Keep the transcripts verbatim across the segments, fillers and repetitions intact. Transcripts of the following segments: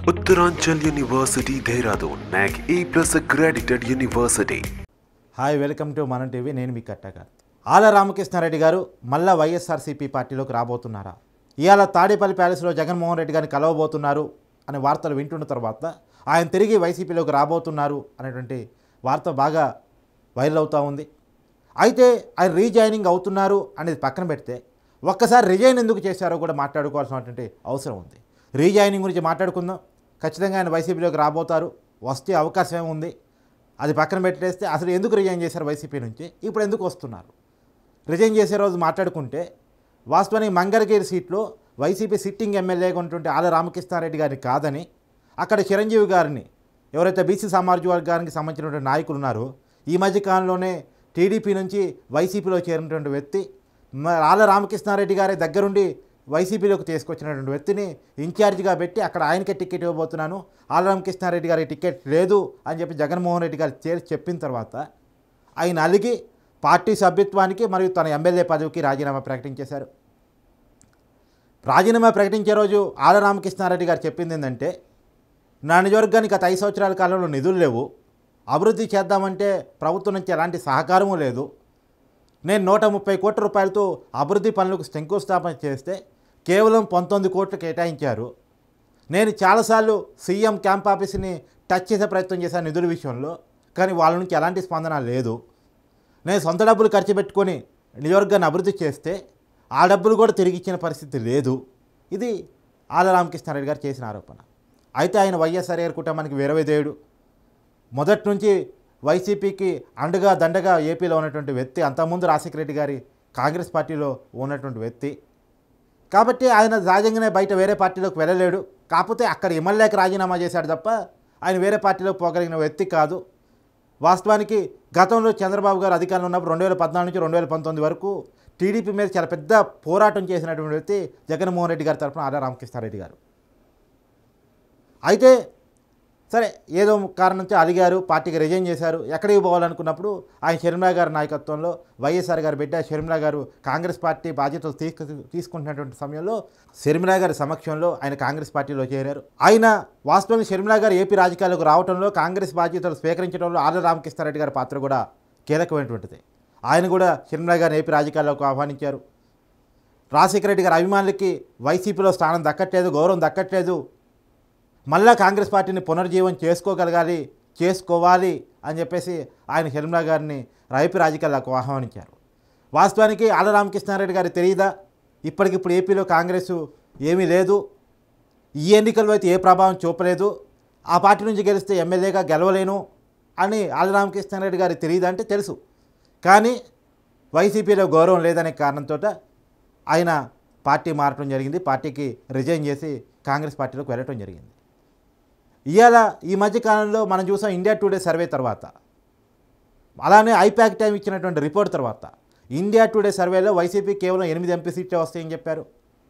Uttaranchal University, Dehradun, N A C A plus accredited university. Hi welcome to Manam TV. నేను మీ కట్టగా ఆల రామకృష్ణారెడ్డి గారు మళ్ళా వైఎస్ఆర్సీపీ పార్టీలోకి రాబోతున్నారా? ఇవాళ తాడేపల్లి ప్యాలెస్లో జగన్మోహన్ రెడ్డి గారిని కలవబోతున్నారు అనే వార్తలు వింటున్న తర్వాత ఆయన తిరిగి వైసీపీలోకి రాబోతున్నారు అనేటువంటి వార్త బాగా వైరల్ అవుతూ ఉంది. అయితే ఆయన రీజాయినింగ్ అవుతున్నారు అనేది పక్కన పెడితే ఒక్కసారి రిజైన్ ఎందుకు చేశారో కూడా మాట్లాడుకోవాల్సినటువంటి అవసరం ఉంది. రీజాయినింగ్ గురించి మాట్లాడుకుందాం. ఖచ్చితంగా ఆయన వైసీపీలోకి రాబోతారు, వస్తే అవకాశం ఏముంది అది పక్కన పెట్టేస్తే అసలు ఎందుకు రిజైన్ చేశారు వైసీపీ నుంచి, ఇప్పుడు ఎందుకు వస్తున్నారు? రిజైన్ చేసే రోజు మాట్లాడుకుంటే వాస్తవానికి మంగళగిరి సీట్లో వైసీపీ సిట్టింగ్ ఎమ్మెల్యేగా ఉన్నటువంటి ఆల రామకృష్ణారెడ్డి గారిని కాదని అక్కడ చిరంజీవి గారిని, ఎవరైతే బీసీ సామాజిక వర్గానికి సంబంధించినటువంటి నాయకులు ఉన్నారో ఈ మధ్య కాలంలోనే టీడీపీ నుంచి వైసీపీలో చేరినటువంటి వ్యక్తి ఆల రామకృష్ణారెడ్డి గారి దగ్గరుండి వైసీపీలోకి తీసుకొచ్చినటువంటి వ్యక్తిని ఇన్ఛార్జిగా పెట్టి అక్కడ ఆయనకే టికెట్ ఇవ్వబోతున్నాను, ఆల రామకృష్ణారెడ్డి గారికి టికెట్ లేదు అని చెప్పి జగన్మోహన్ రెడ్డి గారు చేసి చెప్పిన తర్వాత ఆయన అలిగి పార్టీ సభ్యత్వానికి మరియు తన ఎమ్మెల్యే పదవికి రాజీనామా ప్రకటించేశారు. రాజీనామా ప్రకటించే రోజు ఆల రామకృష్ణారెడ్డి గారు చెప్పింది ఏంటంటే, నా నియోజకవర్గానికి గత ఐదు సంవత్సరాల కాలంలో నిధులు లేవు, అభివృద్ధి చేద్దామంటే ప్రభుత్వం నుంచి ఎలాంటి సహకారము లేదు, నేను నూట ముప్పై కోట్ల రూపాయలతో అభివృద్ధి పనులకు శంకుస్థాపన చేస్తే కేవలం పంతొమ్మిది కోట్లు కేటాయించారు. నేను చాలాసార్లు సీఎం క్యాంప్ ఆఫీస్ని టచ్ చేసే ప్రయత్నం చేశాను నిధుల విషయంలో, కానీ వాళ్ళ నుంచి ఎలాంటి స్పందన లేదు. నేను సొంత డబ్బులు ఖర్చు పెట్టుకొని నియోజకవర్గాన్ని అభివృద్ధి చేస్తే ఆ డబ్బులు కూడా తిరిగి ఇచ్చిన పరిస్థితి లేదు. ఇది ఆల రామకృష్ణారెడ్డి గారు చేసిన ఆరోపణ. అయితే ఆయన వైఎస్ఆర్ గారి కుటుంబానికి వీరవిధేయుడు. మొదటి నుంచి వైసీపీకి అండగా దండగా ఏపీలో ఉన్నటువంటి వ్యక్తి, అంతకుముందు రాజశేఖర రెడ్డి గారి కాంగ్రెస్ పార్టీలో ఉన్నటువంటి వ్యక్తి కాబట్టి ఆయన సహజంగానే బయట వేరే పార్టీలోకి వెళ్ళలేడు. కాకపోతే అక్కడ ఎమ్మెల్యేకి రాజీనామా చేశాడు తప్ప ఆయన వేరే పార్టీలోకి పోగలిగిన వ్యక్తి కాదు. వాస్తవానికి గతంలో చంద్రబాబు గారు అధికారంలో ఉన్నప్పుడు రెండు వేల పద్నాలుగు నుంచి రెండు వేల పంతొమ్మిది వరకు టీడీపీ మీద చాలా పెద్ద పోరాటం చేసినటువంటి వ్యక్తి జగన్మోహన్ రెడ్డి గారి తరఫున ఆల రామకృష్ణారెడ్డి గారు. అయితే సరే ఏదో కారణంతో అలిగారు, పార్టీకి రిజైన్ చేశారు. ఎక్కడికి పోవాలనుకున్నప్పుడు ఆయన షర్మిలా గారి నాయకత్వంలో వైఎస్ఆర్ గారి బిడ్డ షర్మిలా గారు కాంగ్రెస్ పార్టీ బాధ్యతలు తీసుకు తీసుకుంటున్నటువంటి సమయంలో షర్మిలా గారి సమక్షంలో ఆయన కాంగ్రెస్ పార్టీలో చేరారు. ఆయన వాస్తవంగా షర్మిలా గారు ఏపీ రాజకీయాలకు రావడంలో, కాంగ్రెస్ బాధ్యతలు స్వీకరించడంలో ఆల రామకృష్ణారెడ్డి గారి పాత్ర కూడా కీలకమైనటువంటిది. ఆయన కూడా షర్మిలా గారిని ఏపీ రాజకీయాల్లోకి ఆహ్వానించారు. రాజశేఖర రెడ్డి గారి అభిమానులకి వైసీపీలో స్థానం దక్కట్లేదు, గౌరవం దక్కట్లేదు, మళ్ళా కాంగ్రెస్ పార్టీని పునర్జీవం చేసుకోగలగాలి చేసుకోవాలి అని చెప్పేసి ఆయన షర్మిలా గారిని రైపి రాజకీయాలకు ఆహ్వానించారు. వాస్తవానికి ఆల రామకృష్ణారెడ్డి గారికి తెలియదా, ఇప్పటికిప్పుడు ఏపీలో కాంగ్రెస్ ఏమీ లేదు, ఈ ఎన్నికల్లో అయితే ఏ ప్రభావం చూపలేదు, ఆ పార్టీ నుంచి గెలిస్తే ఎమ్మెల్యేగా గెలవలేను అని ఆల రామకృష్ణారెడ్డి గారికి తెలియదంటే తెలుసు. కానీ వైసీపీలో గౌరవం లేదనే కారణంతో ఆయన పార్టీ మారటం జరిగింది, పార్టీకి రిజైన్ చేసి కాంగ్రెస్ పార్టీలోకి వెళ్ళటం జరిగింది. ఇవాళ ఈ మధ్యకాలంలో మనం చూసాం ఇండియా టుడే సర్వే తర్వాత, అలానే ఐపాక్ టైం ఇచ్చినటువంటి రిపోర్ట్ తర్వాత ఇండియా టుడే సర్వేలో వైసీపీ కేవలం ఎనిమిది ఎంపీ సీట్లే వస్తాయని చెప్పారు.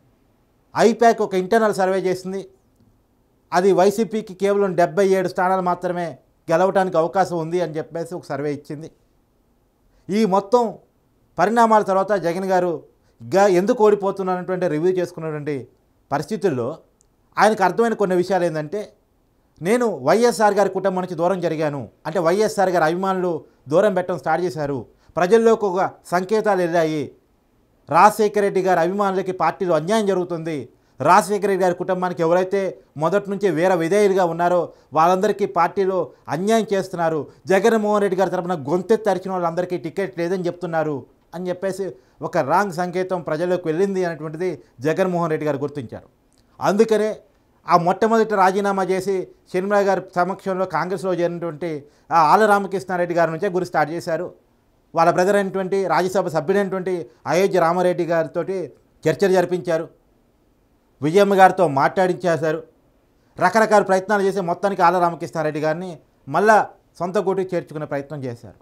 ఐపాక్ ఒక ఇంటర్నల్ సర్వే చేసింది, అది వైసీపీకి కేవలం డెబ్బై ఏడు స్థానాలు మాత్రమే గెలవడానికి అవకాశం ఉంది అని చెప్పేసి ఒక సర్వే ఇచ్చింది. ఈ మొత్తం పరిణామాల తర్వాత జగన్ గారు గా ఎందుకు ఓడిపోతున్నారన్నటువంటి రివ్యూ చేసుకున్నటువంటి పరిస్థితుల్లో ఆయనకు అర్థమైన కొన్ని విషయాలు ఏంటంటే, నేను వైఎస్ఆర్ గారి కుటుంబం నుంచి దూరం జరిగాను అంటే వైఎస్ఆర్ గారి అభిమానులు దూరం పెట్టడం స్టార్ట్ చేశారు, ప్రజల్లోకి ఒక సంకేతాలు వెళ్ళాయి, రాజశేఖర రెడ్డి గారి అభిమానులకి పార్టీలో అన్యాయం జరుగుతుంది, రాజశేఖర రెడ్డి గారి కుటుంబానికి ఎవరైతే మొదటి నుంచి వేరే విధేయులుగా ఉన్నారో వాళ్ళందరికీ పార్టీలో అన్యాయం చేస్తున్నారు, జగన్మోహన్ రెడ్డి గారి తరఫున గొంతెత్తి అరిచిన వాళ్ళందరికీ టికెట్ లేదని చెప్తున్నారు అని చెప్పేసి ఒక రాంగ్ సంకేతం ప్రజల్లోకి వెళ్ళింది అనేటువంటిది జగన్మోహన్ రెడ్డి గారు గుర్తించారు. అందుకనే ఆ మొట్టమొదటి రాజీనామా చేసి షర్మిలా గారి సమక్షంలో కాంగ్రెస్లో చేరినటువంటి ఆ ఆల రామకృష్ణారెడ్డి గారి నుంచే గురి స్టార్ట్ చేశారు. వాళ్ళ బ్రదర్ అయినటువంటి రాజ్యసభ సభ్యుడైనటువంటి అయోధ్య రామారెడ్డి గారితో చర్చలు జరిపించారు, విజయమ్మ గారితో మాట్లాడించేశారు, రకరకాల ప్రయత్నాలు చేసి మొత్తానికి ఆల రామకృష్ణారెడ్డి గారిని మళ్ళా సొంత గూటికి చేర్చుకునే ప్రయత్నం చేశారు.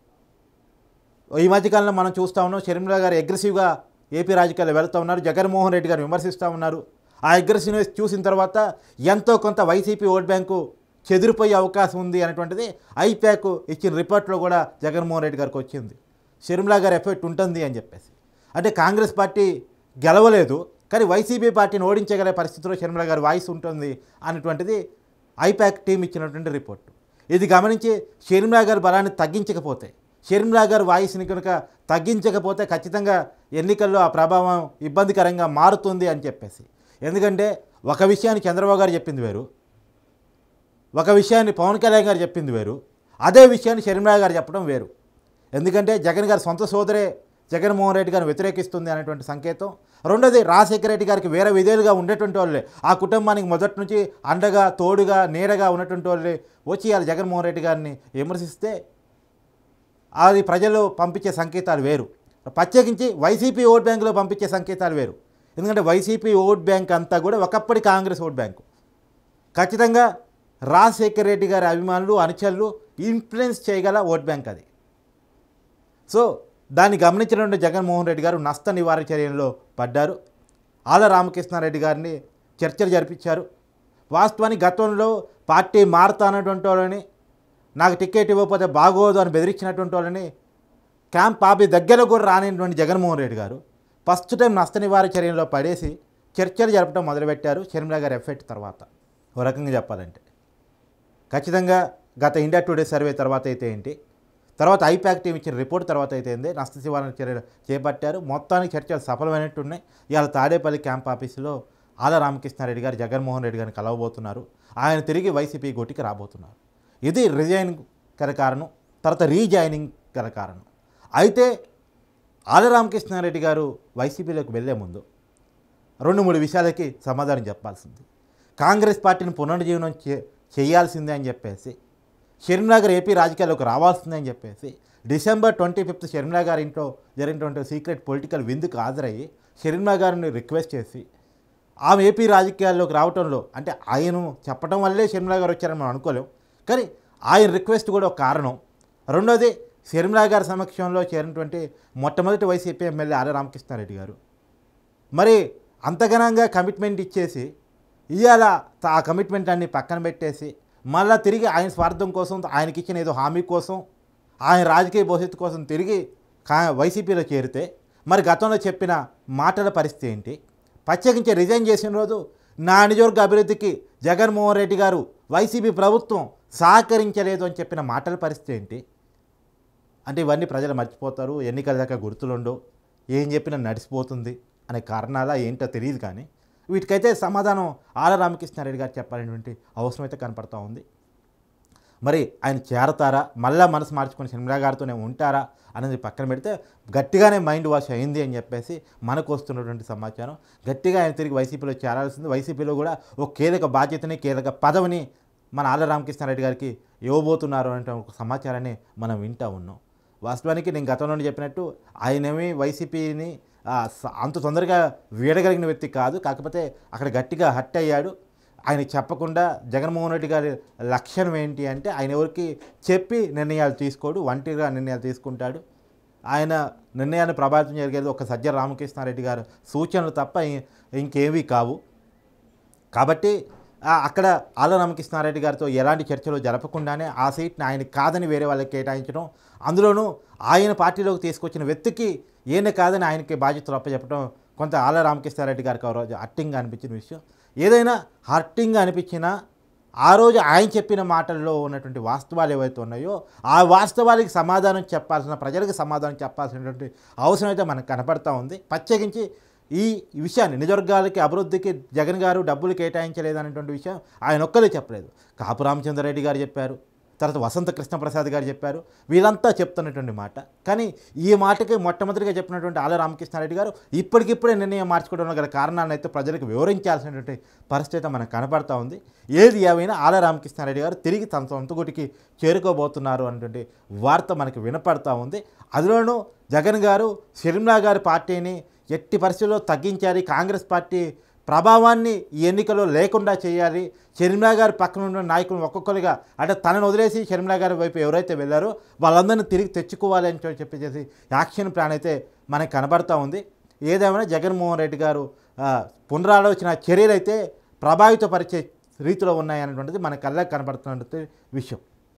ఈ మధ్యకాలంలో మనం చూస్తూ ఉన్నాం, షర్మిలా గారు అగ్రెసివ్గా ఏపీ రాజకీయాల్లో వెళ్తూ ఉన్నారు, జగన్మోహన్ రెడ్డి గారు విమర్శిస్తూ ఉన్నారు. ఆ అగ్రెసివ్నెస్ చూసిన తర్వాత ఎంతో కొంత వైసీపీ ఓట్ బ్యాంకు చెదిరిపోయే అవకాశం ఉంది అనేటువంటిది ఐపాక్ ఇచ్చిన రిపోర్ట్లో కూడా జగన్మోహన్ రెడ్డి గారికి వచ్చింది. షర్మిలా గారి ఎఫెక్ట్ ఉంటుంది అని చెప్పేసి, అంటే కాంగ్రెస్ పార్టీ గెలవలేదు కానీ వైసీపీ పార్టీని ఓడించగల పరిస్థితిలో షర్మిలా గారి వాయిస్ ఉంటుంది అనేటువంటిది ఐపాక్ టీం ఇచ్చినటువంటి రిపోర్టు. ఇది గమనించి షర్మిలా గారు బలాన్ని తగ్గించకపోతే, షర్మిలా గారు వాయిస్ని కనుక తగ్గించకపోతే ఖచ్చితంగా ఎన్నికల్లో ఆ ప్రభావం ఇబ్బందికరంగా మారుతుంది అని చెప్పేసి. ఎందుకంటే ఒక విషయాన్ని చంద్రబాబు గారు చెప్పింది వేరు, ఒక విషయాన్ని పవన్ కళ్యాణ్ గారు చెప్పింది వేరు, అదే విషయాన్ని షర్మిలా గారు చెప్పడం వేరు. ఎందుకంటే జగన్ గారి సొంత సోదరే జగన్మోహన్ రెడ్డి గారిని వ్యతిరేకిస్తుంది అనేటువంటి సంకేతం. రెండోది, రాజశేఖర రెడ్డి గారికి వేరే విధేయులుగా ఉండేటువంటి వాళ్ళే, ఆ కుటుంబానికి మొదటి నుంచి అండగా తోడుగా నీడగా ఉన్నటువంటి వాళ్ళే వచ్చి వాళ్ళు జగన్మోహన్ రెడ్డి గారిని విమర్శిస్తే అది ప్రజలు పంపించే సంకేతాలు వేరు. ప్రత్యేకించి వైసీపీ ఓట్ బ్యాంకులో పంపించే సంకేతాలు వేరు. ఎందుకంటే వైసీపీ ఓట్ బ్యాంక్ అంతా కూడా ఒకప్పటి కాంగ్రెస్ ఓట్ బ్యాంకు. ఖచ్చితంగా రాజశేఖర రెడ్డి గారి అభిమానులు అనుచరులు ఇన్ఫ్లుయెన్స్ చేయగల ఓట్ బ్యాంక్ అది. సో దాన్ని గమనించినటువంటి జగన్మోహన్ రెడ్డి గారు నష్ట నివారణ చర్యల్లో పడ్డారు. ఆళ్ల రామకృష్ణారెడ్డి గారిని చర్చలు జరిపించారు. వాస్తవానికి గతంలో పార్టీ మారుతానటువంటి వాళ్ళని, నాకు టికెట్ ఇవ్వకపోతే బాగోదు అని బెదిరించినటువంటి వాళ్ళని క్యాంప్ ఆఫీస్ దగ్గర కూడా రానిటువంటి జగన్మోహన్ రెడ్డి గారు ఫస్ట్ టైం నష్ట నివారణ చర్యల్లో పడేసి చర్చలు జరపడం మొదలుపెట్టారు షర్మిలా గారి ఎఫెక్ట్ తర్వాత. ఓ రకంగా చెప్పాలంటే ఖచ్చితంగా గత ఇండియా టుడే సర్వే తర్వాత అయితే ఏంటి, తర్వాత ఐపాక్ టీం ఇచ్చిన రిపోర్ట్ తర్వాత అయితే ఏంది, నష్ట నివారణ చర్యలు చేపట్టారు. మొత్తానికి చర్చలు సఫలమైనట్టున్నాయి. ఇవాళ తాడేపల్లి క్యాంప్ ఆఫీసులో ఆళ్ల రామకృష్ణారెడ్డి గారు జగన్మోహన్ రెడ్డి గారిని కలవబోతున్నారు. ఆయన తిరిగి వైసీపీ గోటికి రాబోతున్నారు. ఇది రిజైనింగ్ గల కారణం, తర్వాత రీజాయినింగ్ గల కారణం. అయితే ఆళ్ల రామకృష్ణారెడ్డి గారు వైసీపీలోకి వెళ్లే ముందు రెండు మూడు విషయాలకి సమాధానం చెప్పాల్సింది. కాంగ్రెస్ పార్టీని పునరుజ్జీవనం చే చేయాల్సిందే అని చెప్పేసి, షర్మిలా గారు ఏపీ రాజకీయాల్లోకి రావాల్సిందే అని చెప్పేసి డిసెంబర్ ట్వంటీ ఫిఫ్త్ షర్మిలా గారి ఇంట్లో జరిగినటువంటి సీక్రెట్ పొలిటికల్ విందుకు హాజరయ్యి షర్మిలా గారిని రిక్వెస్ట్ చేసి ఆమె ఏపీ రాజకీయాల్లోకి రావడంలో, అంటే ఆయన చెప్పడం వల్లే షర్మిలా గారు వచ్చారని మనం అనుకోలేం, కానీ ఆయన రిక్వెస్ట్ కూడా ఒక కారణం. రెండోది, షర్మిలా గారి సమక్షంలో చేరినటువంటి మొట్టమొదటి వైసీపీ ఎమ్మెల్యే ఆళ్ల రామకృష్ణారెడ్డి గారు మరి అంతగనంగా కమిట్మెంట్ ఇచ్చేసి ఇవాళ ఆ కమిట్మెంట్ అన్ని పక్కన పెట్టేసి మళ్ళీ తిరిగి ఆయన స్వార్థం కోసం, ఆయనకి ఇచ్చిన ఏదో హామీ కోసం, ఆయన రాజకీయ భవిష్యత్తు కోసం తిరిగి కా వైసీపీలో చేరితే మరి గతంలో చెప్పిన మాటల పరిస్థితి ఏంటి? ప్రత్యేకించి రిజైన్ చేసిన రోజు నా నియోజకవర్గ అభివృద్ధికి జగన్మోహన్ రెడ్డి గారు వైసీపీ ప్రభుత్వం సహకరించలేదు అని చెప్పిన మాటల పరిస్థితి ఏంటి? అంటే ఇవన్నీ ప్రజలు మర్చిపోతారు, ఎన్నికల దాకా గుర్తులుండవు, ఏం చెప్పినా నడిచిపోతుంది అనే కారణాలా ఏంటో తెలియదు. కానీ వీటికైతే సమాధానం ఆళ్ల రామకృష్ణారెడ్డి గారు చెప్పాలనేటువంటి అవసరం అయితే కనపడతా ఉంది. మరి ఆయన చేరతారా, మళ్ళా మనసు మార్చుకొని షర్మిలా గారితోనే ఉంటారా అనేది పక్కన పెడితే గట్టిగానే మైండ్ వాష్ అయింది అని చెప్పేసి మనకు వస్తున్నటువంటి సమాచారం. గట్టిగా ఆయన తిరిగి వైసీపీలో చేరాల్సింది. వైసీపీలో కూడా ఒక కీలక బాధ్యతని, కీలక పదవిని మన ఆళ్ల రామకృష్ణారెడ్డి గారికి ఇవ్వబోతున్నారు అనే ఒక సమాచారాన్ని మనం వింటూ ఉన్నాం. వాస్తవానికి నేను గతంలో చెప్పినట్టు ఆయనేమి వైసీపీని అంత తొందరగా వీడగలిగిన వ్యక్తి కాదు. కాకపోతే అక్కడ గట్టిగా హట్ అయ్యాడు. ఆయన చెప్పకుండా జగన్మోహన్ రెడ్డి గారి లక్ష్యం ఏంటి అంటే ఆయన ఎవరికి చెప్పి నిర్ణయాలు తీసుకోడు, ఒంటరిగా నిర్ణయాలు తీసుకుంటాడు. ఆయన నిర్ణయాన్ని ప్రభావితం జరిగేది ఒక సజ్జల రామకృష్ణారెడ్డి గారు సూచనలు తప్ప ఇంకేమీ కావు. కాబట్టి అక్కడ ఆళ్ల రామకృష్ణారెడ్డి గారితో ఎలాంటి చర్చలు జరపకుండానే ఆ సీట్ని ఆయన కాదని వేరే వాళ్ళకి కేటాయించడం, అందులోనూ ఆయన పార్టీలోకి తీసుకొచ్చిన వ్యక్తికి ఈయన కాదని ఆయనకి బాధ్యతలు అప్పచెప్పడం కొంత ఆళ్ల రామకృష్ణారెడ్డి గారికి ఆ రోజు హర్టింగ్గా అనిపించిన విషయం. ఏదైనా హర్టింగ్గా అనిపించినా ఆ రోజు ఆయన చెప్పిన మాటల్లో ఉన్నటువంటి వాస్తవాలు ఏవైతే ఉన్నాయో ఆ వాస్తవాలకి సమాధానం చెప్పాల్సిన, ప్రజలకు సమాధానం చెప్పాల్సినటువంటి అవసరం అయితే మనకు కనపడతా ఉంది. ప్రత్యేకించి ఈ విషయాన్ని నిజవర్గాలకి అభివృద్ధికి జగన్ గారు డబ్బులు కేటాయించలేదు అనేటువంటి విషయం ఆయన ఒక్కరే చెప్పలేదు. కాపు రామచంద్రారెడ్డి గారు చెప్పారు, తర్వాత వసంత కృష్ణప్రసాద్ గారు చెప్పారు, వీళ్ళంతా చెప్తున్నటువంటి మాట. కానీ ఈ మాటకి మొట్టమొదటిగా చెప్పినటువంటి ఆళ్ల రామకృష్ణారెడ్డి గారు ఇప్పటికిప్పుడే నిర్ణయం మార్చుకోవడంలో గల కారణాలను అయితే ప్రజలకు వివరించాల్సినటువంటి పరిస్థితి మనకు కనపడతా ఉంది. ఏది ఏమైనా ఆళ్ల రామకృష్ణారెడ్డి గారు తిరిగి తన సొంత గుటికి చేరుకోబోతున్నారు అనేటువంటి వార్త మనకు వినపడతా ఉంది. అందులోనూ జగన్ గారు షర్మిలా గారి పార్టీని ఎట్టి పరిస్థితుల్లో తగ్గించాలి, కాంగ్రెస్ పార్టీ ప్రభావాన్ని ఈ ఎన్నికల్లో లేకుండా చేయాలి, షర్మిలా గారి పక్కన ఉన్న నాయకులు ఒక్కొక్కరుగా అంటే తనను వదిలేసి షర్మిలా గారి వైపు ఎవరైతే వెళ్ళారో వాళ్ళందరినీ తిరిగి తెచ్చుకోవాలి అని చెప్పేసి యాక్షన్ ప్లాన్ అయితే మనకు కనబడతా ఉంది. ఏదేమైనా జగన్మోహన్ రెడ్డి గారు పునరాలోచన చర్యలు అయితే ప్రభావితపరిచే రీతిలో ఉన్నాయనేటువంటిది మన కళ్ళకి కనబడుతున్నటువంటి విషయం.